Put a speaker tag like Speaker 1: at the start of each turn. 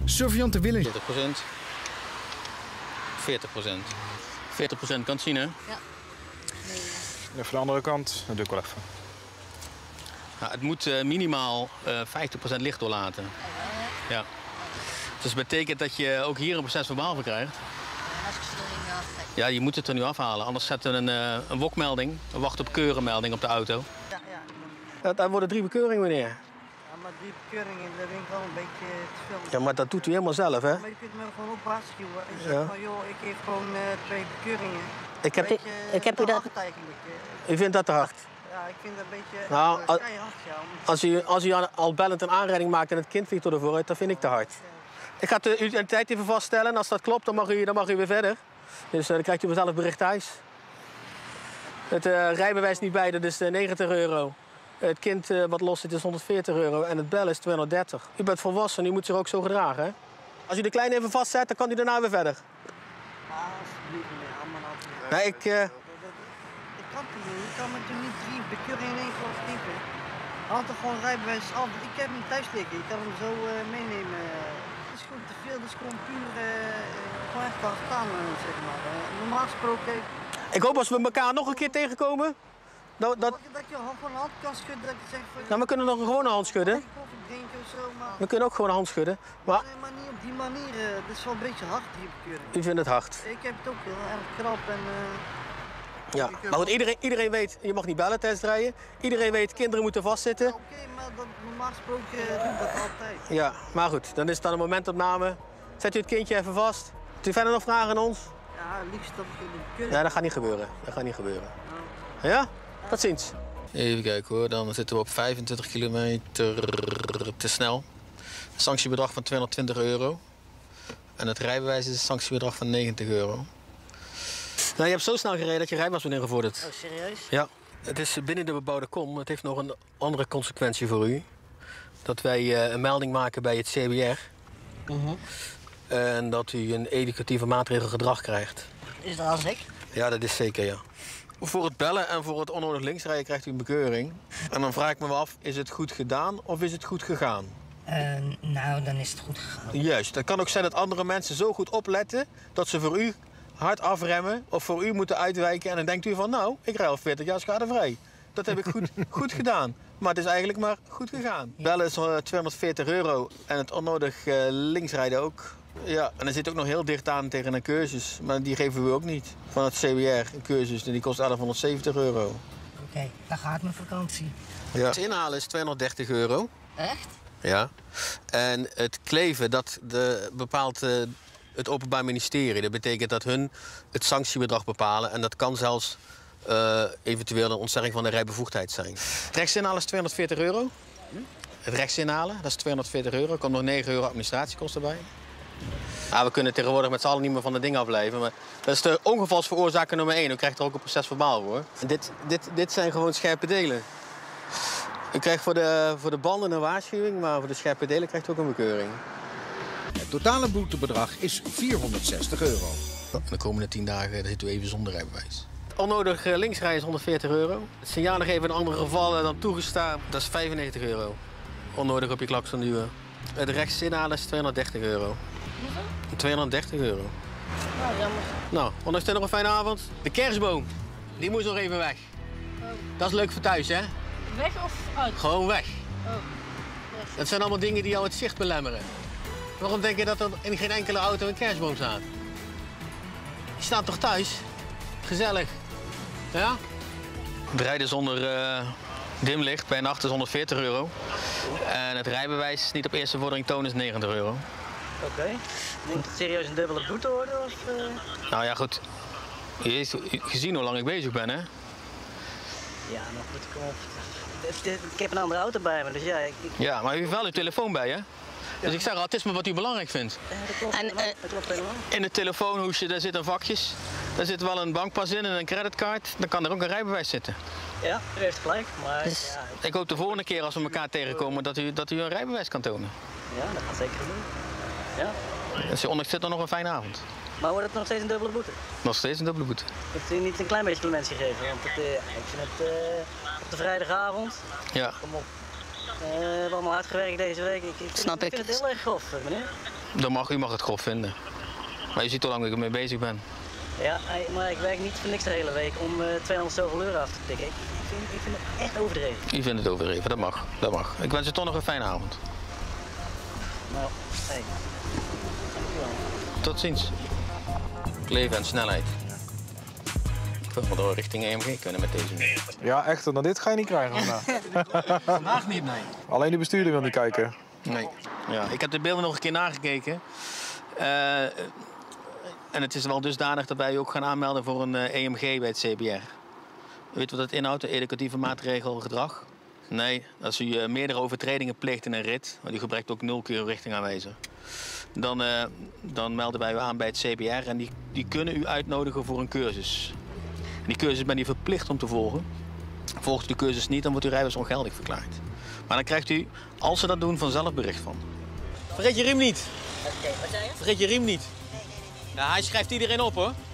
Speaker 1: Surveillant Willem.
Speaker 2: 40%. 40% kan het zien, hè?
Speaker 3: Ja.
Speaker 4: Even de andere kant, dat doe ik wel even.
Speaker 2: Nou, het moet minimaal 50% licht doorlaten. Ja. Dus dat betekent dat je ook hier een proces verbaal voor krijgt. Ja, je moet het er nu afhalen. Anders zetten we een wokmelding, een wacht op keurenmelding op de auto.
Speaker 5: Ja.
Speaker 2: Daar worden 3 bekeuringen, meneer.
Speaker 5: Ja, maar die bekeuringen, dat vind ik wel een beetje te veel.
Speaker 2: Ja, maar dat doet u helemaal zelf, hè?
Speaker 5: Maar je kunt me gewoon op waarschuwen. En zeggen van, joh, ik geef gewoon 2 bekeuringen.
Speaker 3: Ik heb u dat...
Speaker 2: U vindt dat te hard?
Speaker 5: Ja, ik vind dat een beetje
Speaker 2: Nou,
Speaker 5: keihard, ja.
Speaker 2: als u al bellend een aanrijding maakt en het kind vliegt ervoor uit, dat vind ik te hard. Ik ga uw identiteit even vaststellen en als dat klopt, dan mag u weer verder. Dus dan krijgt u vanzelf bericht thuis. Het rijbewijs niet bij, dat is 90 euro. Het kind wat los zit is 140 euro en het bellen is 230. U bent volwassen, u moet zich ook zo gedragen, hè? Als u de kleine even vastzet, dan kan u daarna weer verder.
Speaker 5: Alsjeblieft, meneer, allemaal altijd.
Speaker 2: Nee,
Speaker 5: Ik kan het niet doen. Ik kan me toen niet 3 bekeuringen in één keer opknippen. Had er gewoon rijbewijs af. Ik heb hem thuis liggen. Ik kan hem zo meenemen. Het is gewoon te veel. Het is gewoon puur gewoon echt staan, zeg maar. Normaal gesproken...
Speaker 2: Ik hoop als we elkaar nog een keer tegenkomen. Dat
Speaker 5: je gewoon een hand kan schudden. Dat je zegt van...
Speaker 2: Nou, we kunnen nog gewoon een hand schudden.
Speaker 5: Of ik denk of zo, maar...
Speaker 2: We kunnen ook gewoon een hand schudden. Maar
Speaker 5: Nee, maar niet op die manier. Het is wel een beetje hard, die bekeuring.
Speaker 2: u vindt het hard.
Speaker 5: Ik heb het ook heel erg krap en...
Speaker 2: Ja, maar goed, iedereen weet, je mag niet bellen tijdens het rijden. Iedereen weet, kinderen moeten vastzitten.
Speaker 5: Oké, maar normaal gesproken doe ik dat altijd.
Speaker 2: Ja, maar goed, dan is het dan een momentopname. Zet u het kindje even vast. Heeft u verder nog vragen aan ons?
Speaker 5: Ja, liefst dat ik in de keuring...
Speaker 2: Ja, dat gaat niet gebeuren. Dat gaat niet gebeuren. Ja? Tot ziens. Even kijken hoor, dan zitten we op 25 kilometer te snel. Een sanctiebedrag van 220 euro. En het rijbewijs is een sanctiebedrag van 90 euro. Nou, je hebt zo snel gereden dat je rijbewijs wordt ingevorderd.
Speaker 5: Oh, serieus?
Speaker 2: Ja. Het is binnen de bebouwde kom. Het heeft nog een andere consequentie voor u. Dat wij een melding maken bij het CBR. En dat u een educatieve maatregel gedrag krijgt.
Speaker 5: Is dat als ik?
Speaker 2: Ja, dat is zeker, ja. Voor het bellen en voor het onnodig linksrijden krijgt u een bekeuring. En dan vraag ik me af, is het goed gedaan of is het goed gegaan?
Speaker 3: Nou, dan is het goed gegaan.
Speaker 2: Juist. Het kan ook zijn dat andere mensen zo goed opletten dat ze voor u hard afremmen of voor u moeten uitwijken. En dan denkt u van, nou, ik rij al 40 jaar schadevrij. Dat heb ik goed gedaan. Maar het is eigenlijk maar goed gegaan. Bellen is 240 euro en het onnodig linksrijden ook. Ja, en er zit ook nog heel dicht aan tegen een cursus. Maar die geven we ook niet. Van het CBR, een cursus. En die kost 1170 euro.
Speaker 3: Oké, dan gaat mijn vakantie.
Speaker 2: Ja. Het inhalen is 230 euro.
Speaker 3: Echt?
Speaker 2: Ja. En het kleven, dat bepaalt het Openbaar Ministerie. Dat betekent dat hun het sanctiebedrag bepalen. En dat kan zelfs eventueel een ontzegging van de rijbevoegdheid zijn. Het rechtsinhalen is 240 euro. Het rechtsinhalen, dat is 240 euro. Er komt nog 9 euro administratiekosten bij. We kunnen tegenwoordig met z'n allen niet meer van de dingen afblijven. Maar dat is de ongevalsveroorzaker nummer 1. U krijgt er ook een procesverbaal voor. En dit zijn gewoon scherpe delen. U krijgt voor de banden een waarschuwing, maar voor de scherpe delen krijgt u ook een bekeuring.
Speaker 1: Het totale boetebedrag is 460 euro.
Speaker 2: De komende 10 dagen zit u even zonder rijbewijs. Onnodig linksrijden is 140 euro. Het signalen geven in andere gevallen dan toegestaan, dat is 95 euro. Onnodig op je klakson duwen. Het rechtsinhalen is 230 euro. 230 euro.
Speaker 5: Nou, jammer.
Speaker 2: Nou, ondanks nog een fijne avond. De kerstboom, die moest nog even weg. Dat is leuk voor thuis, hè?
Speaker 5: Weg of uit?
Speaker 2: Gewoon weg.
Speaker 5: Oh.
Speaker 2: Dat zijn allemaal dingen die jou het zicht belemmeren. Waarom denk je dat er in geen enkele auto een kerstboom staat? Die staat toch thuis? Gezellig. Ja? Het rijden zonder dimlicht bij nacht is 140 euro. En het rijbewijs niet op eerste vordering tonen is 90 euro.
Speaker 5: Oké. Denk je het serieus een dubbele boete worden? Of,
Speaker 2: Nou ja, goed. Je heeft gezien hoe lang ik bezig ben, hè?
Speaker 5: Ja, maar goed, kom op. Ik heb een andere auto bij me, dus ja...
Speaker 2: Ja, maar u heeft wel uw telefoon bij, hè? Dus ik zeg al, het is maar wat u belangrijk vindt.
Speaker 5: Dat klopt helemaal. Dat klopt helemaal.
Speaker 2: In het telefoonhoesje, daar zitten vakjes. Daar zit wel een bankpas in en een creditcard. Dan kan er ook een rijbewijs zitten.
Speaker 5: Ja, u heeft gelijk, maar...
Speaker 3: Dus-
Speaker 5: Ja,
Speaker 2: Ik hoop de volgende keer als we elkaar tegenkomen dat u een rijbewijs kan tonen.
Speaker 5: ja, dat gaat zeker doen. Ja.
Speaker 2: Dus ondanks dit dan nog een fijne avond.
Speaker 5: Maar wordt het nog steeds een dubbele boete?
Speaker 2: Nog steeds een dubbele boete.
Speaker 5: Kunt u niet een klein beetje clementie geven? Want ik vind het op de vrijdagavond...
Speaker 2: Ja.
Speaker 5: Kom op. We hebben allemaal hard gewerkt deze week.
Speaker 3: Snap ik.
Speaker 5: Ik vind het heel erg grof, meneer.
Speaker 2: U mag het grof vinden. Maar je ziet hoe lang ik ermee bezig ben.
Speaker 6: Ja, maar ik werk niet voor niks de hele week om 200 zoveel euro af te tikken. Ik vind het echt overdreven.
Speaker 2: U vindt het overdreven, dat mag. Dat mag. Ik wens je toch nog een fijne avond.
Speaker 6: Nou, hey. Dankjewel.
Speaker 2: Tot ziens. Kleven en snelheid. Ik wil door richting EMG kunnen met deze nu.
Speaker 4: Ja, echt. Nou, dit ga je niet krijgen vandaag.
Speaker 2: Vandaag niet, nee.
Speaker 4: Alleen de bestuurder wil niet kijken.
Speaker 2: Nee. Ja, ik heb de beelden nog een keer nagekeken. En het is wel dusdanig dat wij u ook gaan aanmelden voor een EMG bij het CBR. Weet wat dat inhoudt, de educatieve maatregel gedrag? Nee, als u meerdere overtredingen pleegt in een rit, want u gebruikt ook 0 keer uw richtingaanwijzer, dan melden wij u aan bij het CBR en die kunnen u uitnodigen voor een cursus. En die cursus bent u verplicht om te volgen. Volgt u de cursus niet, dan wordt uw rijbewijs ongeldig verklaard. Maar dan krijgt u, als ze dat doen, vanzelf bericht van. Vergeet je riem niet.
Speaker 6: Oké, wat zei je?
Speaker 2: Vergeet je riem niet. Ja, hij schrijft iedereen op, hoor.